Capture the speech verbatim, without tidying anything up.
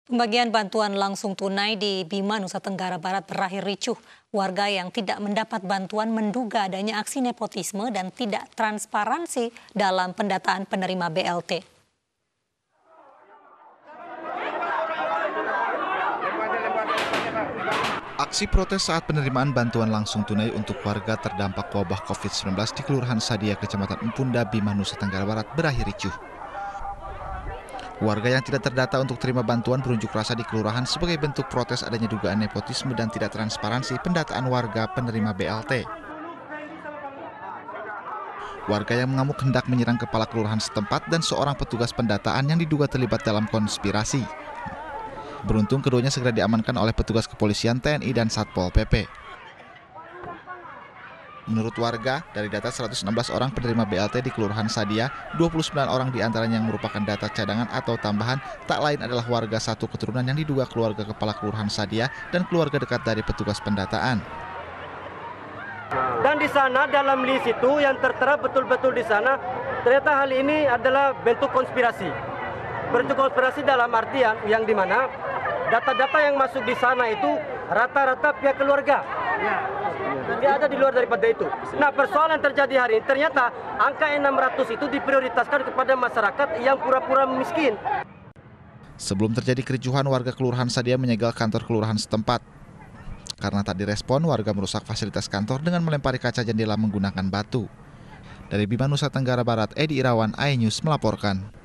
Pembagian bantuan langsung tunai di Bima, Nusa Tenggara Barat berakhir ricuh. Warga yang tidak mendapat bantuan menduga adanya aksi nepotisme dan tidak transparansi dalam pendataan penerima B L T. Aksi protes saat penerimaan bantuan langsung tunai untuk warga terdampak wabah COVID sembilan belas di Kelurahan Sadia, Kecamatan Empunda, Bima, Nusa Tenggara Barat berakhir ricuh. Warga yang tidak terdata untuk terima bantuan berunjuk rasa di kelurahan sebagai bentuk protes adanya dugaan nepotisme dan tidak transparansi pendataan warga penerima B L T. Warga yang mengamuk hendak menyerang kepala kelurahan setempat dan seorang petugas pendataan yang diduga terlibat dalam konspirasi. Beruntung keduanya segera diamankan oleh petugas kepolisian, T N I, dan Satpol P P. Menurut warga, dari data seratus enam belas orang penerima B L T di Kelurahan Sadia, dua puluh sembilan orang diantaranya yang merupakan data cadangan atau tambahan, tak lain adalah warga satu keturunan yang diduga keluarga kepala Kelurahan Sadia dan keluarga dekat dari petugas pendataan. Dan di sana dalam list itu yang tertera betul-betul di sana, ternyata hal ini adalah bentuk konspirasi. Bentuk konspirasi dalam artian yang dimana data-data yang masuk di sana itu rata-rata pihak keluarga. Dia ada di luar daripada itu. Nah, persoalan yang terjadi hari ini ternyata angka enam ratus itu diprioritaskan kepada masyarakat yang pura-pura miskin. Sebelum terjadi kericuhan, warga Kelurahan Sadia menyegel kantor kelurahan setempat. Karena tak direspon, warga merusak fasilitas kantor dengan melempari kaca jendela menggunakan batu. Dari Bima, Nusa Tenggara Barat, Edi Irawan, iNews melaporkan.